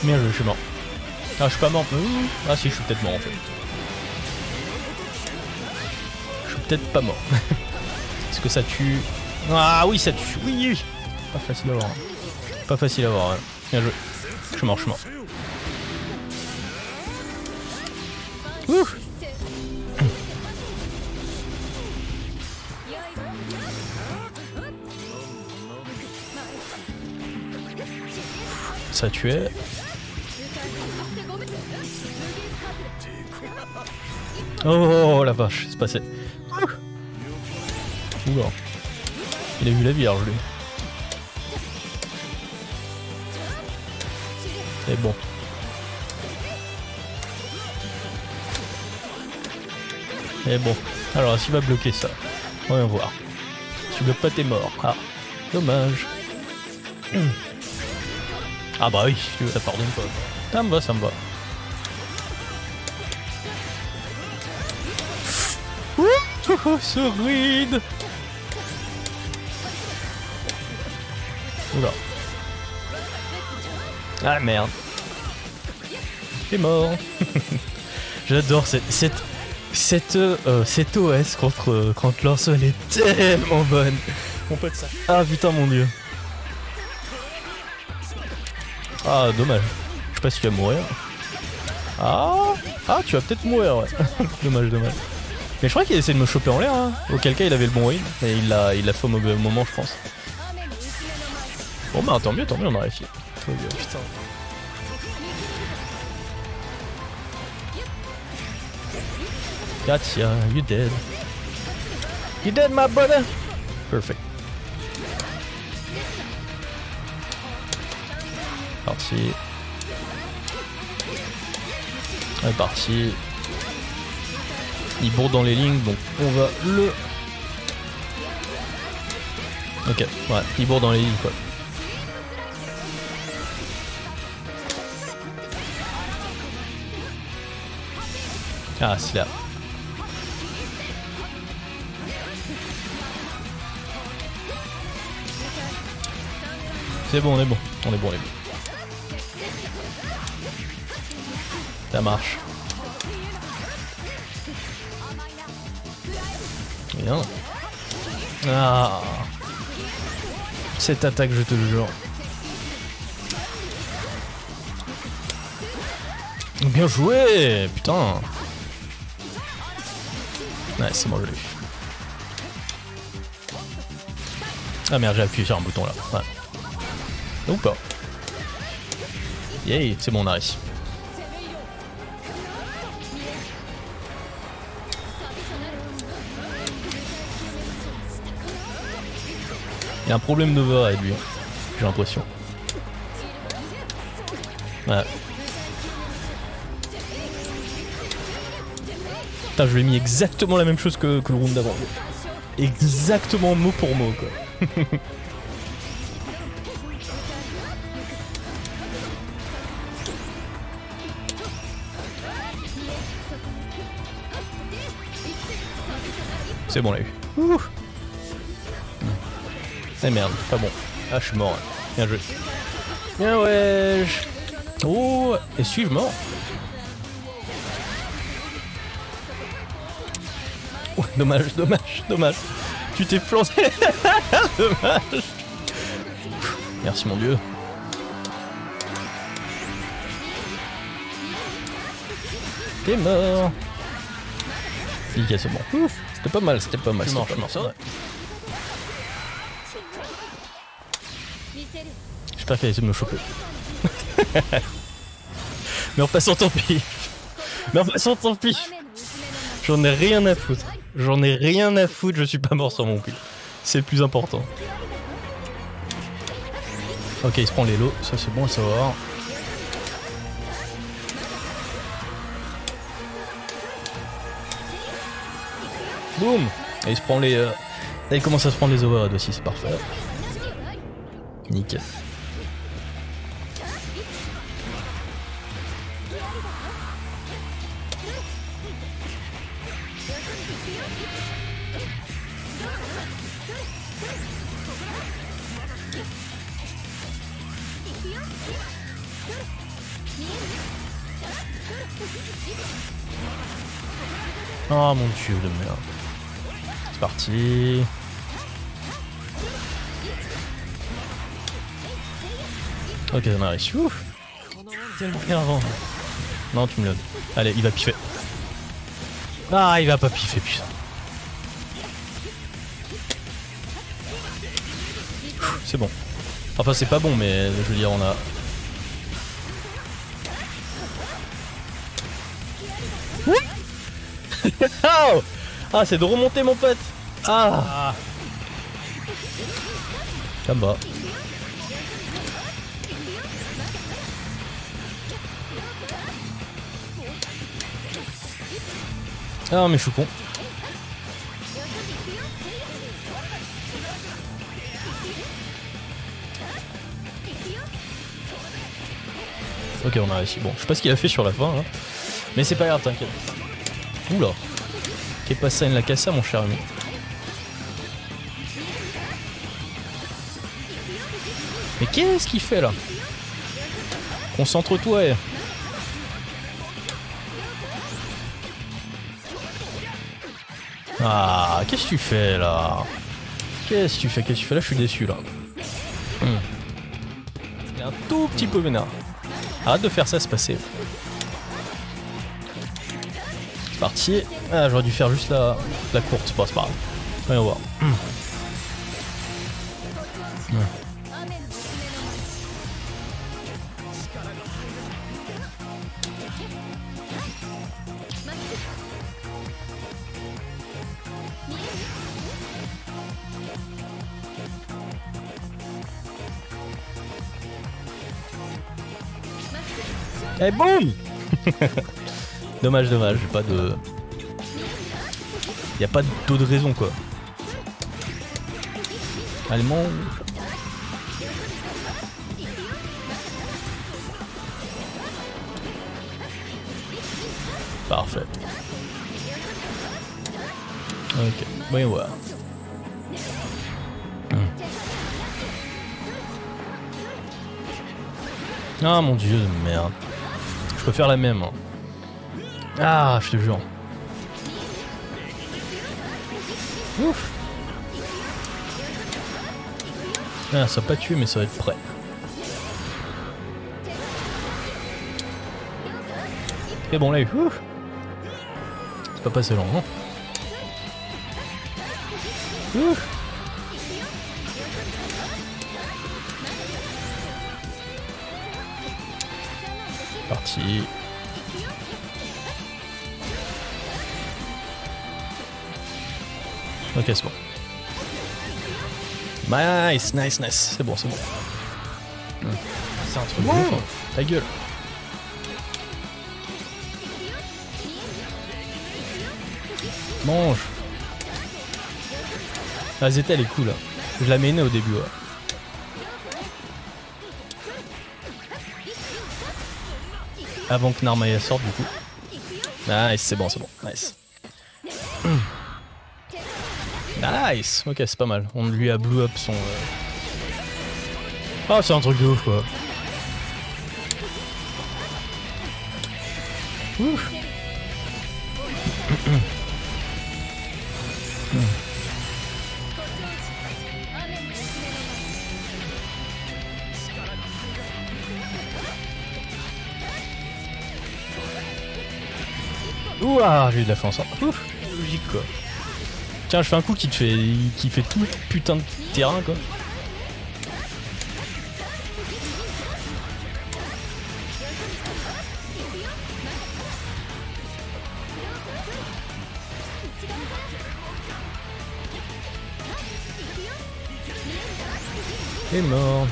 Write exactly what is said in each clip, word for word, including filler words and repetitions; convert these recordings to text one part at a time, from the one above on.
Bien joué, je suis mort. Ah, je suis pas mort. Ah si, je suis peut-être mort en fait. Je suis peut-être pas mort. Est-ce que ça tue? Ah oui, ça tue. Oui, oui. Pas facile à voir. Pas facile à voir. Ouais. Bien joué. Je suis mort, je suis mort. Ouh. Ça tuait. Oh la vache, c'est passé. Oula. Il a vu la vierge lui. C'est bon. Et bon. Alors s'il va bloquer ça, on va voir. Si tu bloques pas t'es mort. Ah, dommage. Ah bah oui, si tu veux, ça pardonne pas. Ça me va, ça me va. Oh, ce ride. Oula. Ah merde. T'es mort. J'adore cette, cette, cette, euh, cette O S contre, euh, contre Lançon, elle est tellement bonne. Mon pote ça. Ah putain mon dieu. Ah dommage. Je sais pas si tu vas mourir. Ah, ah tu vas peut-être mourir ouais. Dommage, dommage. Mais je crois qu'il a essayé de me choper en l'air, hein. Auquel cas il avait le bon win, et il l'a il l'a fait au mauvais moment je pense. Bon bah tant mieux, tant mieux on a réussi. Oh, putain. Gotcha, you dead. You dead my brother. Perfect. Parti. Ouais, parti. Il bourre dans les lignes, donc on va le... Ok, ouais, il bourre dans les lignes quoi. Ah, c'est là. C'est bon, on est bon, on est bon, on est bon. Ça marche. Bien. Ah. Cette attaque, je te le jure. Bien joué, putain. Ouais, c'est bon, je l'ai eu. Ah merde, j'ai appuyé sur un bouton là. Ouais. Ou pas. Yay, c'est bon, on a réussi. Il y a un problème d'overhead lui, j'ai l'impression. Ouais. Putain, je lui ai mis exactement la même chose que, que le round d'avant. Exactement mot pour mot quoi. C'est bon, on l'a eu. Ouh. Eh merde, pas bon. Ah, je suis mort. Hein. Bien joué. Bien ouais. Oh, et suis-je mort? Oh, dommage, dommage, dommage. Tu t'es planté. Dommage. Merci mon dieu. T'es mort. Ok, c'est bon. Ouf. C'était pas mal, c'était pas mal. Je suis mort, je suis mort, ça. J'espère qu'elle a essayé de me choper. Mais en passant, tant pis. Mais en passant, tant pis. J'en ai rien à foutre. J'en ai rien à foutre, je suis pas mort sur mon pied. C'est le plus important. Ok, il se prend les lots, ça c'est bon à savoir. Boum. Et il se prend les... Euh... Là il commence à se prendre les overheads aussi, c'est parfait. Nickel. Oh mon dieu de merde. C'est parti. Ok, on a réussi. Ouf. Tellement énervant. Non, tu me l'as. Allez, il va piffer. Ah, il va pas piffer, putain. C'est bon. Enfin, c'est pas bon, mais je veux dire, on a... Oh, ah, c'est de remonter, mon pote. Ah. Ça va. Ah, mais je suis con. Ok, on a réussi. Bon, je sais pas ce qu'il a fait sur la fin, hein. Mais c'est pas grave, t'inquiète. Oula. Qu'est passé une la cassa, mon cher ami. Mais qu'est-ce qu'il fait là? Concentre-toi. Eh. Ah, qu'est-ce que tu fais là? Qu'est-ce que tu fais? Qu'est-ce que tu fais là? Je suis déçu là. Hum. Il est un tout petit peu vénère. Arrête de faire ça, c'est passé. C'est parti. Ah, j'aurais dû faire juste la, la courte. Bon, c'est pas grave. Voyons voir. Hum. Hum. Et boum. Dommage, dommage, j'ai pas de... Y'a pas d'autre raison quoi. Allemand. Parfait. Ok, voyons voir. Ah mon dieu de merde. Je peux faire la même. Hein. Ah, je te jure. Ouf. Ah, ça va pas tuer, mais ça va être prêt. Et bon, là, ouf. C'est pas passé long, non? Ouf. Parti. Ok, c'est bon. Nice, nice, nice. C'est bon, c'est bon. Hum. C'est un truc de ouf, hein. Ta gueule. Mange. Ah, Zeta, elle est cool. Hein. Je la mainais au début. Ouais. Avant que Narmaya sorte du coup. Nice, c'est bon, c'est bon. Nice. Mmh. Nice. Ok, c'est pas mal. On lui a blue up son... Euh... Oh, c'est un truc de ouf quoi. Ouf. Ouah, j'ai eu de la chance. Hein. Ouf, logique quoi. Tiens, je fais un coup qui te fait, qui fait tout le putain de terrain quoi. T'es mort.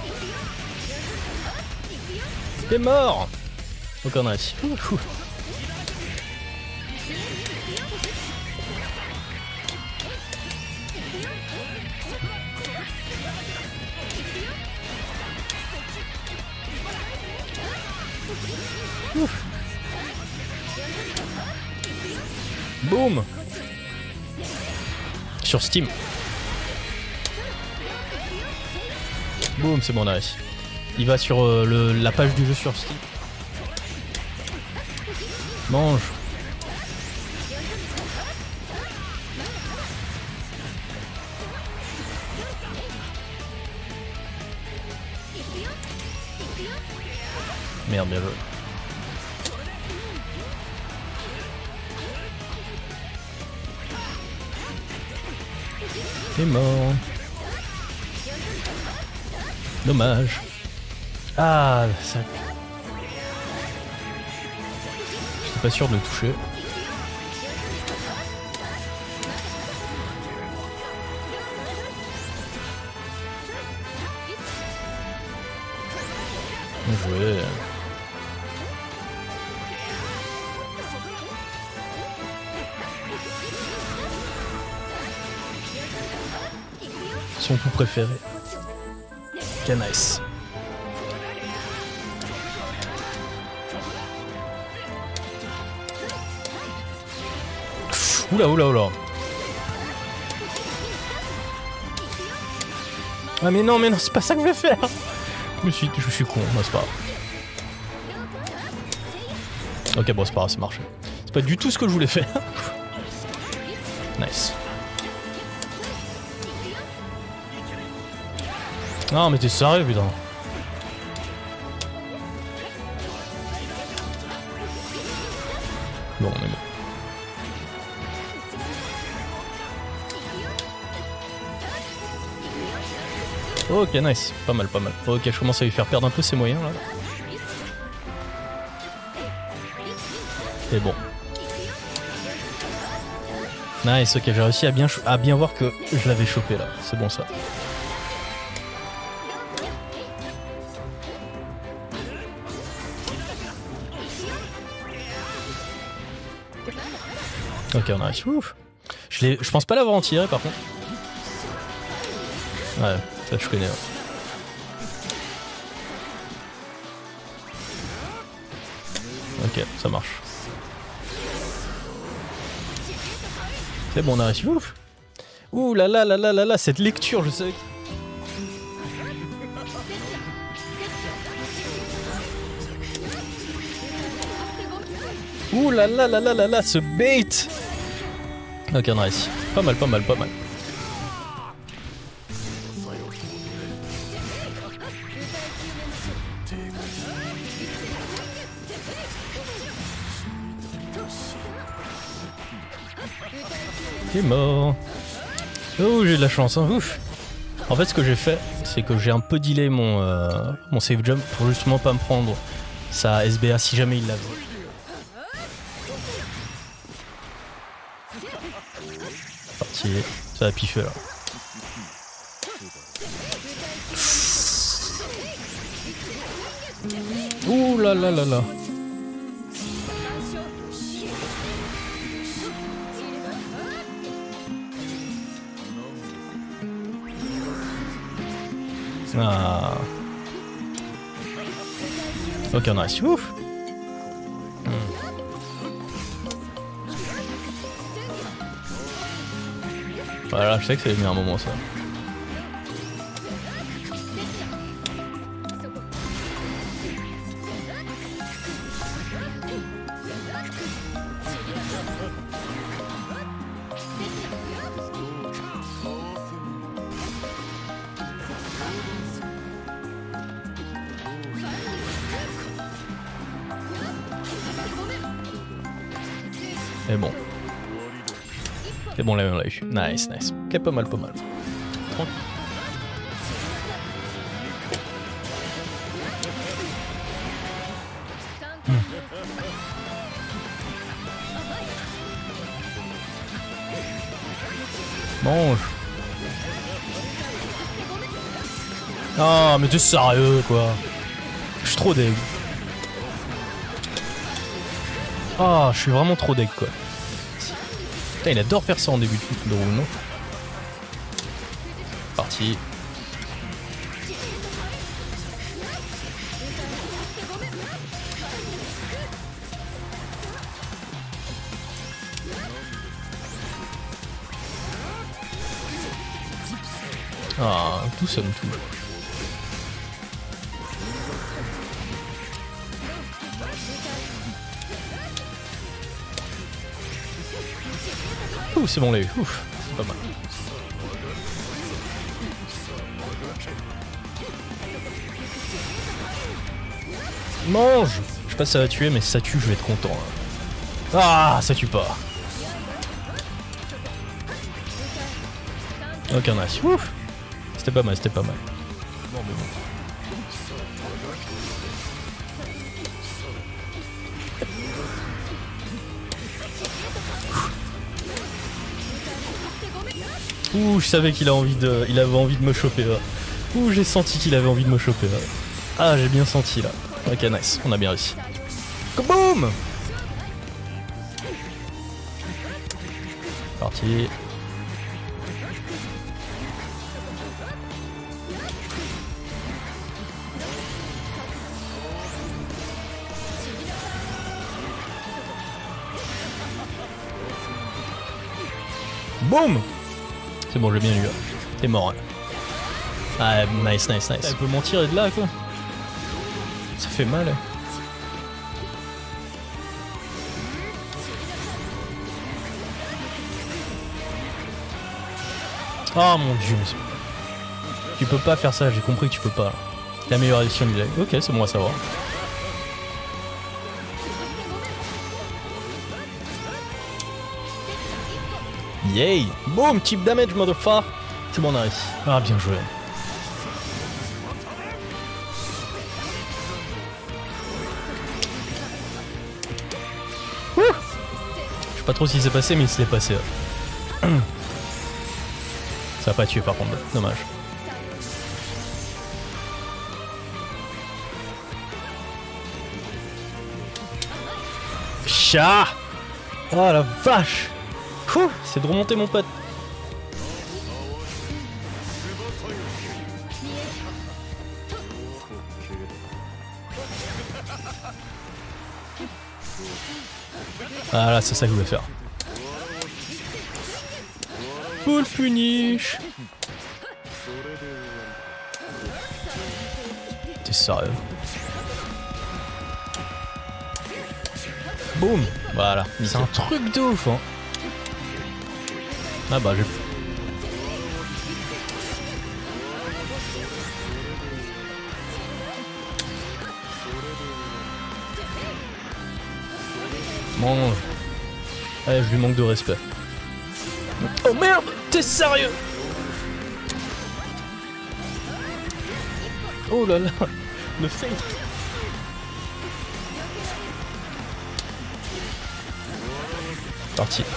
T'es mort. Donc on a réussi. Ouf. Ouf. Boum. Sur Steam. Boum, c'est bon, on a réussi. Il va sur euh, le, la page du jeu sur Steam. Mange. Merde, bien joué. Il est mort. Dommage. Ah, ça... J'étais pas sûr de le toucher. Bien joué. Son coup préféré. Ok, nice. Oula, oula, oula. Ah mais non, mais non, c'est pas ça que je voulais faire. Je me suis, je suis con, moi c'est pas grave. Ok, bon c'est pas grave, ça marche. C'est pas du tout ce que je voulais faire. Nice. Non mais t'es sérieux putain. Bon, on est bon. Ok, nice. Pas mal, pas mal. Ok, je commence à lui faire perdre un peu ses moyens là. C'est bon. Nice, ok, j'ai réussi à bien, à bien voir que je l'avais chopé là. C'est bon ça. Ok, on arrive. Ouf. Je, je pense pas l'avoir en tiré par contre. Ouais, ça je connais. Ouais. Ok, ça marche. C'est bon, on a réussi. Ouf. Ouh là là là là là là, cette lecture, je sais. Ouh là là là là là là, ce bait. Ok, on a réussi. Pas mal, pas mal, pas mal. Il est mort. Oh, j'ai de la chance, hein. Ouf. En fait, ce que j'ai fait, c'est que j'ai un peu delay mon, euh, mon save jump pour justement pas me prendre sa S B A si jamais il l'avait. Parti. Ça va piffer là. Ouh là là là là. Ah. Ok, on a réussi. Ouf. Hmm. Voilà, je sais que c'est le meilleur moment ça. Et bon. C'est bon, là on l'a eu. Nice, nice. Ok, pas mal, pas mal. Tranquille. Hmm. Mange. Ah, mais t'es sérieux quoi. Je suis trop deg. Ah, je suis vraiment trop deg quoi. Putain, il adore faire ça en début de round, non? Parti. Ah, tout ça me touche. Ouh, c'est bon, les. Ouf, c'est pas mal. Mange! Je sais pas si ça va tuer, mais si ça tue, je vais être content. Hein. Ah, ça tue pas. Ok, nice. Ouf! C'était pas mal, c'était pas mal. Bon, mais bon. Ouh, je savais qu'il a envie de, il avait envie de me choper là. Ouh, j'ai senti qu'il avait envie de me choper là. Ah, j'ai bien senti là. Ok, nice, on a bien réussi. Boum! Parti. Boum! C'est bon, j'ai bien eu. T'es mort. Hein. Ah, nice, nice, nice. Elle peut m'en tirer de là, quoi. Ça fait mal. Oh mon dieu. Tu peux pas faire ça, j'ai compris que tu peux pas. La meilleure édition du live. Ok, c'est bon à savoir. Yay! Boom! Cheap damage, motherfucker! C'est bon, on a réussi. Ah, bien joué. Ouh! Je sais pas trop ce qui s'est passé, mais il se l'est passé. Ouais. Ça va pas tuer par contre, dommage. Chat! Oh la vache! C'est de remonter mon pote. Ah là, c'est ça que je voulais faire. Full punish. T'es sérieux? Boum. Voilà. C'est un truc de ouf, hein. Ah bah j'ai... Mange. Allez, je lui manque de respect. Oh merde! T'es sérieux? Oh là là! Le fake! Parti.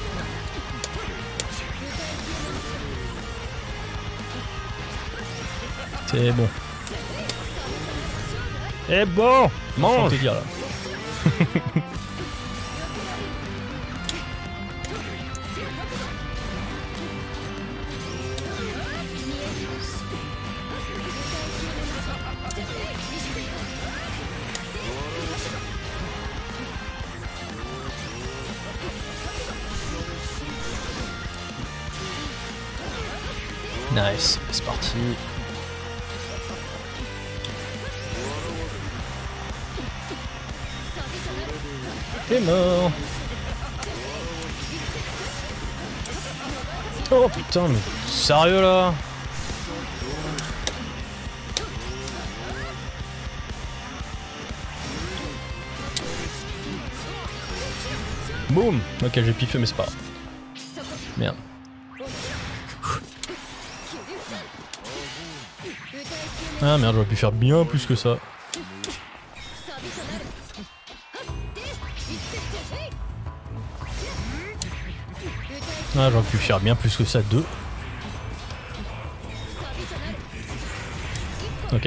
C'est bon. C'est bon! Mange! Te dire, là. Nice, c'est parti. T'es mort. Oh putain, mais sérieux là? Boum. Ok, j'ai piffé mais c'est pas grave. Merde. Ah merde, j'aurais pu faire bien plus que ça. Ah, j'aurais pu faire bien plus que ça, deux. Ok.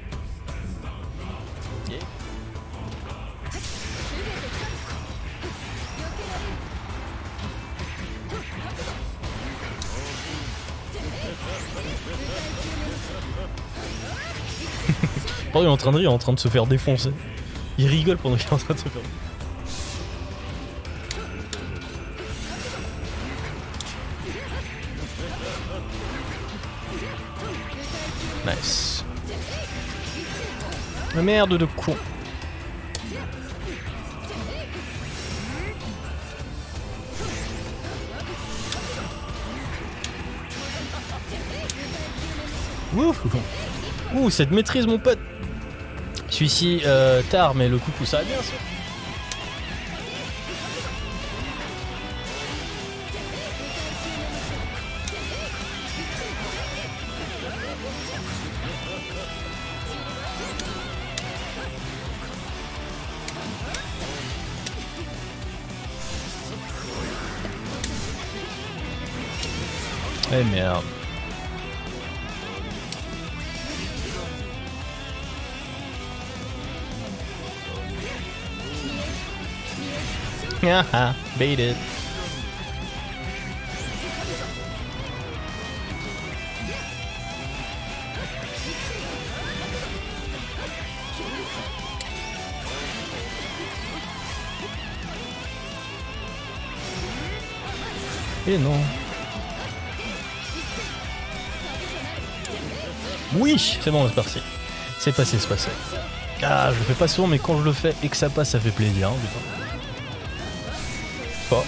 Oh, il est en train de rire, en train de se faire défoncer. Il rigole pendant qu'il est en train de se faire défoncer. Nice. La merde de con. Ouh, ouh, cette maîtrise, mon pote. Celui-ci, euh, tard, mais le coucou, ça va bien, ça. Eh merde. Haha, baited. Et non. Oui, c'est bon, c'est parti. C'est passé, c'est passé. Ah, je le fais pas souvent, mais quand je le fais et que ça passe, ça fait plaisir. Hein, putain. Pas.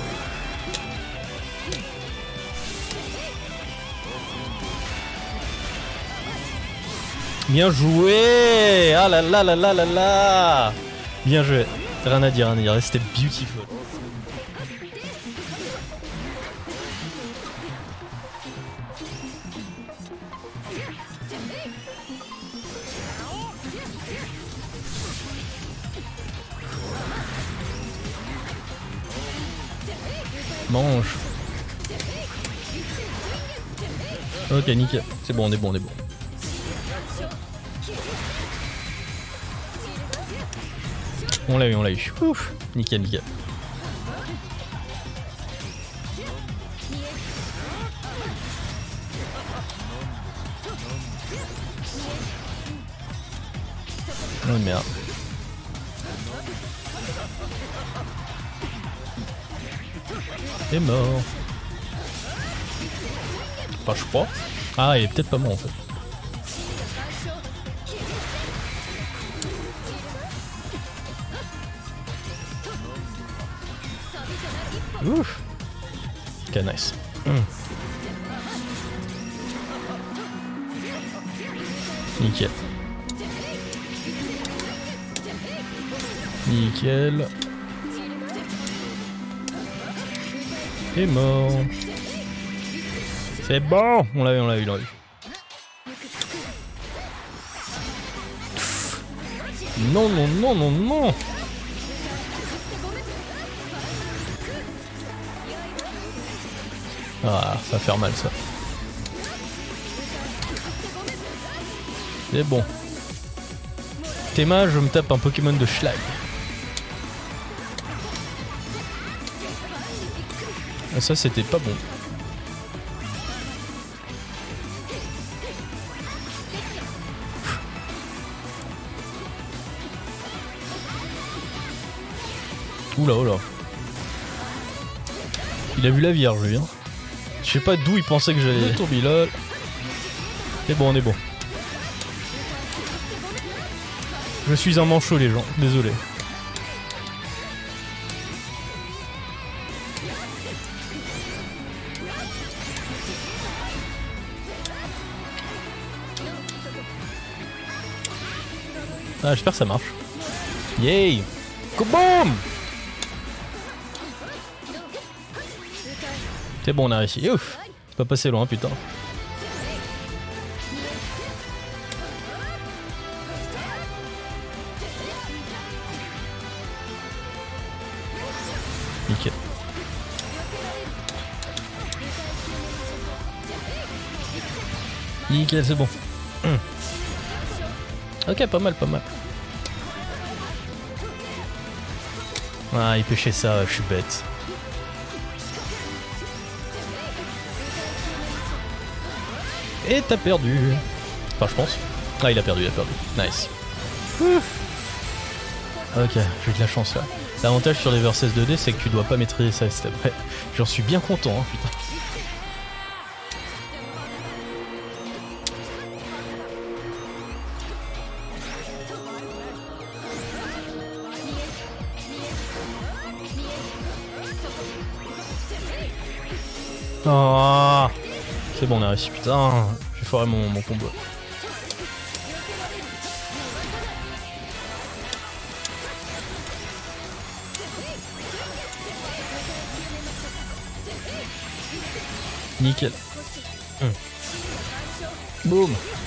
Bien joué. Ah là là là là là là. Bien joué. Rien à dire, rien à dire. C'était beautiful. Mange. Ok, nickel. C'est bon, on est bon, on est bon. On l'a eu, on l'a eu. Ouf, nickel, nickel. Oh merde. Il est mort. Enfin, je crois. Ah, il est peut-être pas mort en fait. Ouf. Ok, nice. Mm. Nickel. Nickel. Il est mort. C'est bon. On l'a eu, on l'a eu, on l'a eu. Non, non, non, non, non. Ah, ça va faire mal ça. C'est bon. Théma, je me tape un Pokémon de Schlag. Ah, ça c'était pas bon. Oula, oula. Il a vu la vierge, lui. Hein. Je sais pas d'où il pensait que j'allais. Le tourbillol. C'est bon, on est bon. Je suis un manchot, les gens. Désolé. Ah, j'espère que ça marche. Yay! Boum! C'est bon, on a réussi. Ouf! C'est pas passé loin, putain. Nickel. Nickel, c'est bon. Hum. Ok, pas mal, pas mal. Ah, il pêchait ça, je suis bête. Et t'as perdu. Enfin, je pense. Ah, il a perdu, il a perdu. Nice. Ouh. Ok, j'ai de la chance là. L'avantage sur les Versus deux D, c'est que tu dois pas maîtriser ça, c'est vrai. J'en suis bien content, hein, putain. Oh, c'est bon, on a réussi, putain. J'ai foiré mon, mon combo. Nickel. Hum. Boum.